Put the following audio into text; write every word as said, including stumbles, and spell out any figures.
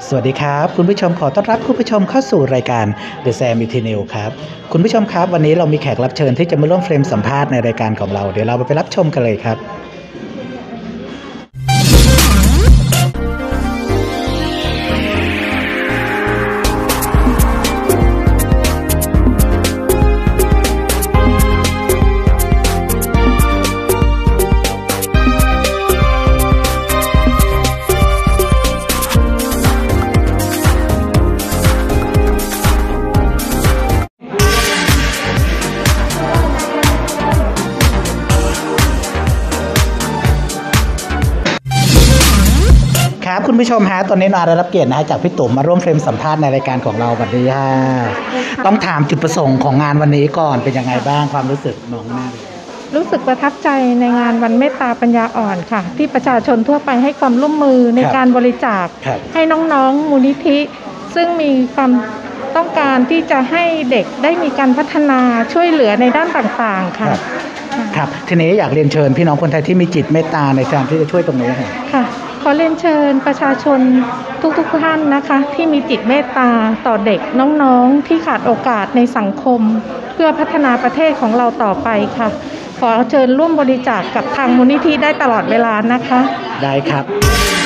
สวัสดีครับคุณผู้ชมขอต้อนรับคุณผู้ชมเข้าสู่รายการ The Sam Eternal ครับคุณผู้ชมครับวันนี้เรามีแขกรับเชิญที่จะมาร่วมเฟรมสัมภาษณ์ในรายการของเราเดี๋ยวเราไปรับชมกันเลยครับครับคุณผู้ชมฮะตอนนี้นาได้รับเกียรตินะฮะจากพี่ตุ๋มมาร่วมเฟรมสัมภาษณ์ในรายการของเราวันนี้ฮะต้องถามจุดประสงค์ของงานวันนี้ก่อนเป็นยังไงบ้างความรู้สึกน้องแม่รู้สึกประทับใจในงานวันเมตตาปัญญาอ่อนค่ะที่ประชาชนทั่วไปให้ความร่วมมือในการบริจาคให้น้องๆมูลนิธิซึ่งมีความต้องการที่จะให้เด็กได้มีการพัฒนาช่วยเหลือในด้านต่างๆค่ะครับทีนี้อยากเรียนเชิญพี่น้องคนไทยที่มีจิตเมตตาในการที่จะช่วยตรงนี้ค่ะขอเรียนเชิญประชาชนทุกๆท่านนะคะที่มีจิตเมตตาต่อเด็กน้องๆที่ขาดโอกาสในสังคมเพื่อพัฒนาประเทศของเราต่อไปค่ะขอเชิญร่วมบริจาคกับทางมูลนิธิได้ตลอดเวลานะคะได้ครับ